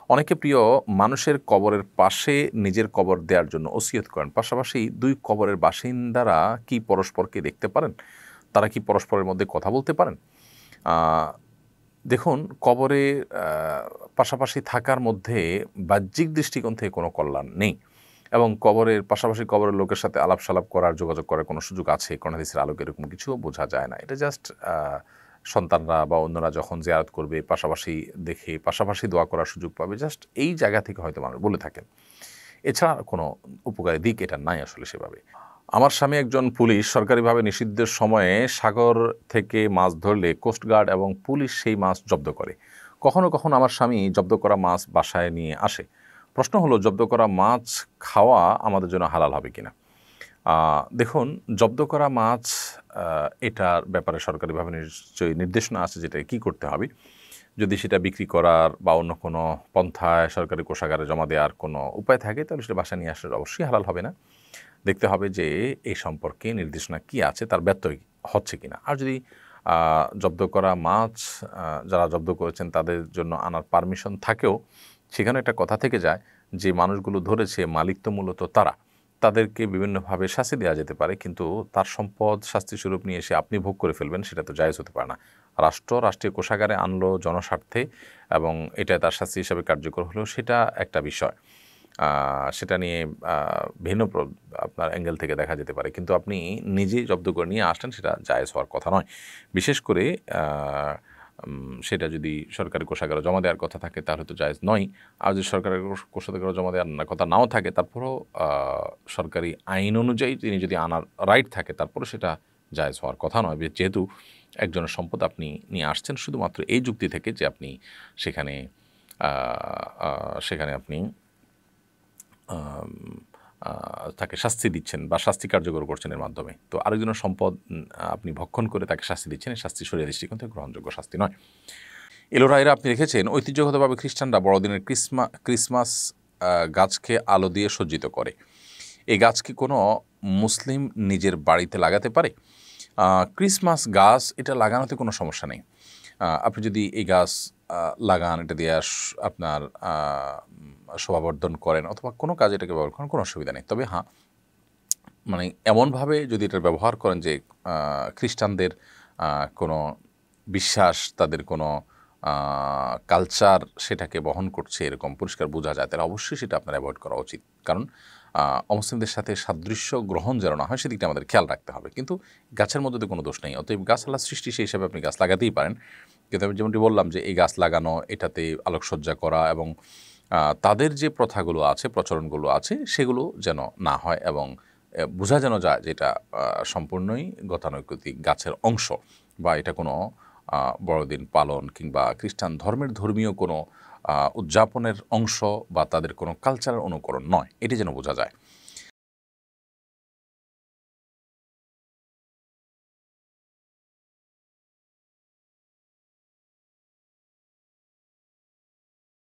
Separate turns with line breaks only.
অনেকে প্রিয় মানুষের কবরের পাশে নিজের কবর দেওয়ার জন্য ওসিয়ত করেন, পাশাপাশি দুই কবরের বাসিন্দারা কি পরস্পরকে দেখতে পারেন? তারা কি পরস্পরের মধ্যে কথা বলতে পারেন? দেখুন, কবরে পাশাপাশি থাকার মধ্যে বাহ্যিক দৃষ্টিকোণ থেকে কোনো কল্যাণ নেই, এবং কবরের পাশাপাশি কবরের লোকের সাথে আলাপ সালাপ করার, যোগাযোগ করার কোনো সুযোগ আছে কোন হাদিসের আলোকে, এরকম কিছু বোঝা যায় না। এটা জাস্ট সন্তানরা বা অন্যরা যখন জিয়ারত করবে পাশাপাশি দেখে পাশাপাশি দোয়া করার সুযোগ পাবে, জাস্ট এই জায়গা থেকে হয়তো মানুষ বলে থাকেন। এছাড়া কোনো উপকারী দিক এটা নাই আসলে সেভাবে। আমার স্বামী একজন পুলিশ, সরকারিভাবে নিষিদ্ধের সময়ে সাগর থেকে মাছ ধরলে কোস্টগার্ড এবং পুলিশ সেই মাছ জব্দ করে। কখনো কখনো আমার স্বামী জব্দ করা মাছ বাসায় নিয়ে আসে। প্রশ্ন হলো, জব্দ করা মাছ খাওয়া আমাদের জন্য হালাল হবে কিনা? দেখুন, জব্দ করা মাছ এটার ব্যাপারে সরকারিভাবে নিশ্চয়ই নির্দেশনা আছে যেটা কী করতে হবে। যদি সেটা বিক্রি করার বা অন্য কোনো পন্থায় সরকারি কোষাগারে জমা দেওয়ার কোনো উপায় থাকে, তাহলে সেটা বাসায় নিয়ে আসলে অবশ্যই হালাল হবে না। দেখতে হবে যে এই সম্পর্কে নির্দেশনা কী আছে, তার ব্যত্যয় হচ্ছে কিনা। আর যদি জব্দ করা মাছ যারা জব্দ করেছেন তাদের জন্য আনার পারমিশন থাকেও, সেখানে একটা কথা থেকে যায় যে মানুষগুলো ধরেছে মালিক তো মূলত তারা, তাদেরকে বিভিন্নভাবে শাস্তি দেওয়া যেতে পারে, কিন্তু তার সম্পদ শাস্তিস্বরূপ নিয়ে এসে আপনি ভোগ করে ফেলবেন, সেটা তো জায়েজ হতে পারে না। রাষ্ট্রীয় কোষাগারে আনলো জনস্বার্থে এবং এটা তার শাস্তি হিসাবে কার্যকর হলেও সেটা একটা বিষয়, সেটা নিয়ে ভিন্ন আপনার অ্যাঙ্গেল থেকে দেখা যেতে পারে, কিন্তু আপনি নিজেই জব্দ করে নিয়ে আসলেন, সেটা জায়েজ হওয়ার কথা নয়। বিশেষ করে সেটা যদি সরকারি কোষাগারে জমা দেওয়ার কথা থাকে তাহলে তো জায়েজ নয়। আর যদি সরকারি কোষাগারে জমা দেওয়ার কথা নাও থাকে, তারপরেও সরকারি আইন অনুযায়ী তিনি যদি আনার রাইট থাকে, তারপরে সেটা জায়েজ হওয়ার কথা নয়, যেহেতু একজনের সম্পদ আপনি নিয়ে আসছেন শুধুমাত্র এই যুক্তি থেকে যে আপনি সেখানে আপনি তাকে শাস্তি দিচ্ছেন বা শাস্তি কার্যকর করছেন এর মাধ্যমে। তো আরেকজনের সম্পদ আপনি ভক্ষণ করে তাকে শাস্তি দিচ্ছেন, এই শাস্তি শরীয়তের দৃষ্টিকোণ থেকে গ্রহণযোগ্য শাস্তি নয়। এলোরাইরা আপনি রেখেছেন, ঐতিহ্যগতভাবে খ্রিস্টানরা বড়দিনের ক্রিসমাস গাছকে আলো দিয়ে সজ্জিত করে। এই গাছ কি কোনো মুসলিম নিজের বাড়িতে লাগাতে পারে? ক্রিসমাস গাছ এটা লাগানোতে কোনো সমস্যা নেই। আপনি যদি এই গাছ লাগান, এটা দিয়ে আপনার শোভাবর্ধন করেন অথবা কোনো কাজে এটাকে ব্যবহার করেন, কোনো অসুবিধা নেই। তবে হ্যাঁ, মানে এমনভাবে যদি এটার ব্যবহার করেন যে খ্রিস্টানদের কোনো বিশ্বাস, তাদের কোনো কালচার সেটাকে বহন করছে এরকম পরিষ্কার বোঝা যায়, তাহলে অবশ্যই সেটা আপনার অ্যাভয়েড করা উচিত। কারণ অমুসলিমদের সাথে সাদৃশ্য গ্রহণ যেন না হয় সেদিকটা আমাদের খেয়াল রাখতে হবে। কিন্তু গাছের মধ্যে তো কোনো দোষ নেই, অতএব গাছ আল্লাহ সৃষ্টি, সেই হিসাবে আপনি গাছ লাগাতেই পারেন। কিন্তু আমি যেমনটি বললাম যে এই গাছ লাগানো, এটাতে আলোকসজ্জা করা এবং তাদের যে প্রথাগুলো আছে, প্রচলনগুলো আছে, সেগুলো যেন না হয় এবং বোঝা যেন যায় যে এটা সম্পূর্ণই গতানুগতিক গাছের অংশ, বা এটা কোনো বড়দিন পালন কিংবা খ্রিস্টান ধর্মের ধর্মীয় কোনো উদযাপনের অংশ বা তাদের কোনো কালচারের অনুকরণ নয়, এটি যেন বোঝা যায়।